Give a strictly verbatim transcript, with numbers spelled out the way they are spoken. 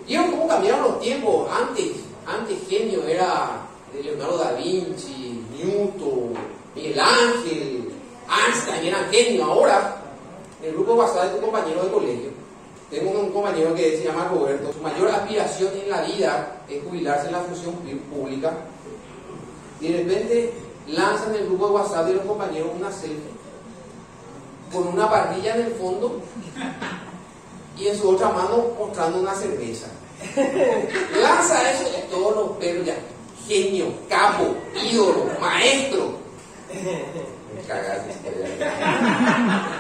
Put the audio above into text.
¿Vieron cómo cambiaron los tiempos? Antes, antes genio era Leonardo da Vinci, Newton, Miguel Ángel, Einstein, eran genios. Ahora, en el grupo WhatsApp de tu compañero de colegio, tengo un compañero que se llama Roberto. Su mayor aspiración en la vida es jubilarse en la función pública. Y de repente lanzan en el grupo de WhatsApp de los compañeros una selfie con una parrilla en el fondo y en su otra mano mostrando una cerveza. Lanza eso y todos los pelos ya. Genio, capo, ídolo, maestro. Me cagaste.